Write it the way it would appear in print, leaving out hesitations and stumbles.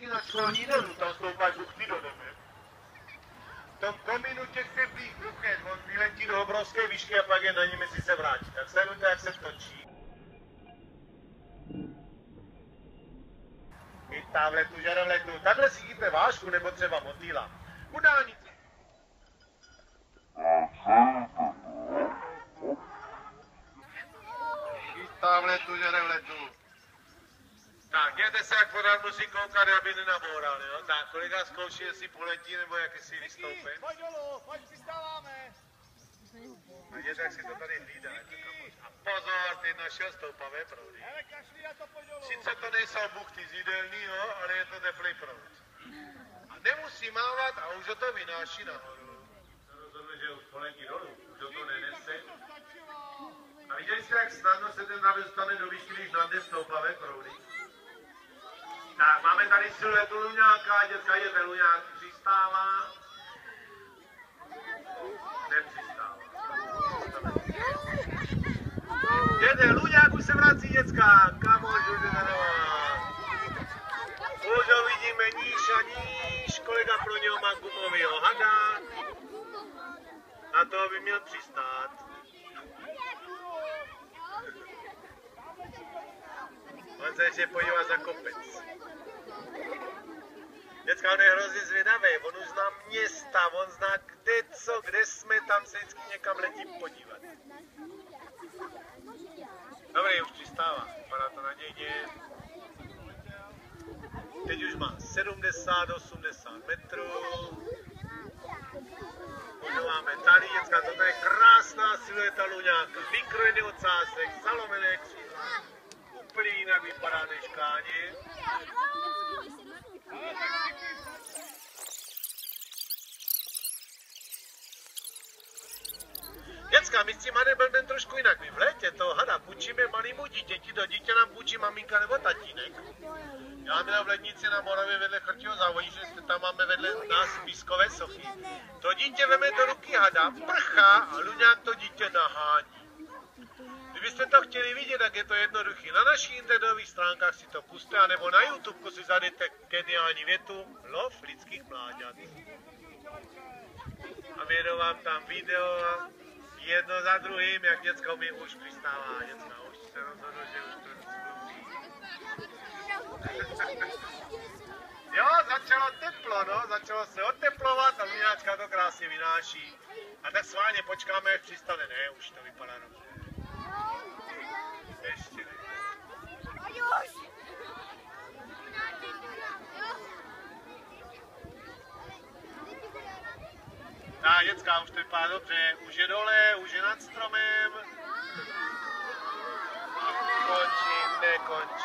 vždycky na člení dolů, tam stoupáš buchty do nebe. V tom komínu těch teplých buchet, on vyletí do obrovské výšky a pak je na ním, jestli se vrátí. Tak sledujte, jak se točí. I tamhle tu žarovletu. Takhle si chyťte vášku nebo třeba motýla. U dálnice. I tamhle tu žarovletu. Tak, jděte se, jak pořád musí koukat, aby nenaboural, jo? Tak, kolega zkouší, jestli poletí, nebo jak jestli vystoupí. Pojď dolů, pojď, přistáváme. A jděte, jak si to tady hlídá. A pozor, ty našel stoupavé proudy. Hele, kašli na to, pojď dolů. Sice to nejsou buchty z jídelnýho, ale je to teplý proud. A nemusí mávat a už ho to vynáší nahoru. Se rozhodne, že už poletí dolů, už ho to nenese. A viděli jste, jak snadno se ten mrav dostane do výšky, když nadne stoupavé proudy? Tak, máme tady siluetu luňáka, dětka jede luňák, přistává. Nepřistává. Jede luňák, už se vrací děcka, kamož už jde na vás. Už ho vidíme níž a níž, kolega pro něho má gumovýho hada. Na toho by měl přistát. On se ještě podívá za kopec. Děcka, on je hrozně zvědavý, on už zná města, on zná kde jsme, tam se vždycky někam letí podívat. Dobrý, už přistává, vypadá to nadějně. Teď už má 70-80 metrů. Už máme tady, děcka, toto je krásná silueta luňáka. Vykrojený ocásek, zalomené křídla. Úplně jinak vypadá než káně. Děcka, my s tím hadem budeme trošku jinak. My v létě toho hada půjčíme malému dítěti, to dítě nám půjčí maminka nebo tatínek. Já mám v Lednici na Moravě vedle Chrtího závodí, že tam máme vedle nás pískové sochy. To dítě veme do ruky hada, prchá a luňák to dítě nahání. Kdybyste to chtěli vidět, tak je to jednoduchý. Na našich internetových stránkách si to puste, anebo na YouTube si zadejte geniální větu Lov lidských mláďat. A vědou vám tam video jedno za druhým, jak děcka mi už přistává. Děcka už se rozhodlo, že už to sklopí. Jo, začalo teplo, no, začalo se oteplovat a luňáčka to krásně vynáší. A tak sválně počkáme, jak přistane. Ne, už to vypadá dobře. Ještě ne. Tak, děcka, už to vypadá dobře. Už je dole, už je nad stromem. Končí, nekončí.